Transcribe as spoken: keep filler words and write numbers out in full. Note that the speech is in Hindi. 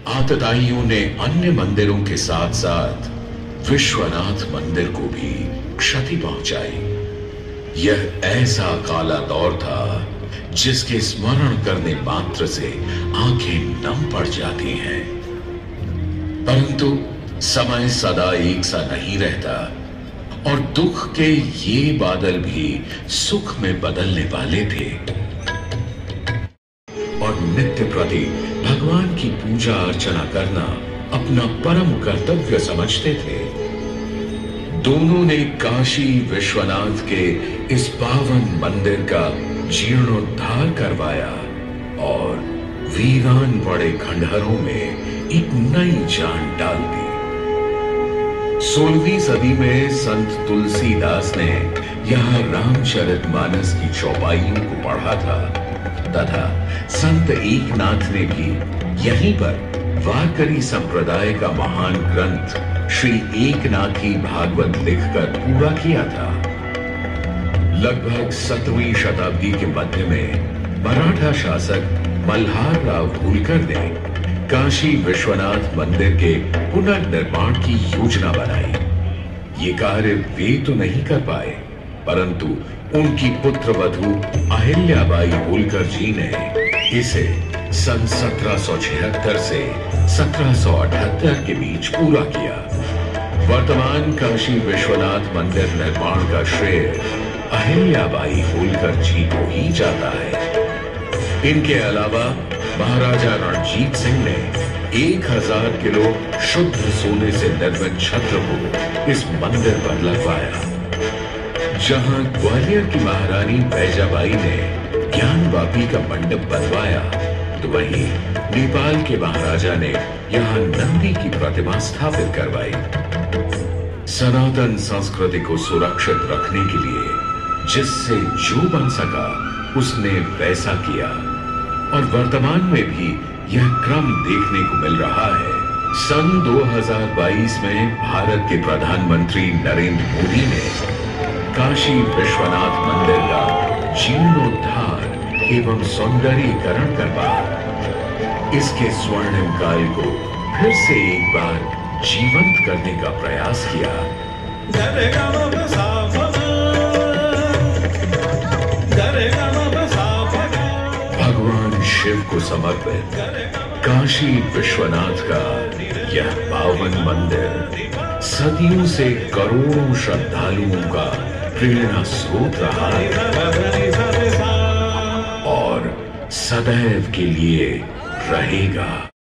आतताइयों ने अन्य मंदिरों के साथ साथ विश्वनाथ मंदिर को भी क्षति पहुंचाई। यह ऐसा काला दौर था जिसके स्मरण करने मात्र से आंखें नम पड़ जाती हैं। परंतु समय सदा एक सा नहीं रहता और दुख के ये बादल भी सुख में बदलने वाले थे। और नित्य प्रति भगवान की पूजा अर्चना करना अपना परम कर्तव्य समझते थे। दोनों ने काशी विश्वनाथ के इस पावन मंदिर का जीर्णोद्धार करवाया और वीरान पड़े खंडहरों में एक नई जान डाल दी। सोलहवीं सदी में संत तुलसीदास ने यहाँ रामचरितमानस की चौपाइयों को पढ़ा था तथा संत एकनाथ ने भी यहीं पर वारकरी संप्रदाय का महान ग्रंथ श्री एकनाथी भागवत लिखकर पूरा किया था। लगभग सत्रहवीं शताब्दी के मध्य में मराठा शासक मल्हार राव होलकर ने काशी विश्वनाथ मंदिर के पुनर्निर्माण की योजना बनाई। ये कार्य वे तो नहीं कर पाए, परंतु उनकी पुत्रवधू अहिल्याबाई होलकर जी ने इसे सन सत्रह सौ छिहत्तर से सत्रह सौ अठहत्तर के बीच पूरा किया। वर्तमान काशी विश्वनाथ मंदिर निर्माण का श्रेय अहिल्याबाई होलकर जी को ही जाता है। इनके अलावा महाराजा रणजीत सिंह ने एक हजार किलो शुद्ध सोने से निर्मित छत्र को इस मंदिर पर लगवाया। जहां ग्वालियर की महारानी बैजाबाई ने ज्ञानवापी का मंडप बनवाया, तो वहीं नेपाल के महाराजा ने यहां नंदी की प्रतिमा स्थापित करवाई। सनातन संस्कृति को सुरक्षित रखने के लिए जिससे जो बन सका उसने वैसा किया और वर्तमान में भी यह क्रम देखने को मिल रहा है। सन दो हज़ार बाईस में भारत के प्रधानमंत्री नरेंद्र मोदी ने काशी विश्वनाथ मंदिर का जीर्णोद्धार एवं सौंदर्यीकरण करवा इसके स्वर्णिम काल को फिर से एक बार जीवंत करने का प्रयास किया। भगवान शिव को समर्पित काशी विश्वनाथ का यह पावन मंदिर सदियों से करोड़ों श्रद्धालुओं का प्रेरणा स्रोत रहा है और सदैव के लिए रहेगा।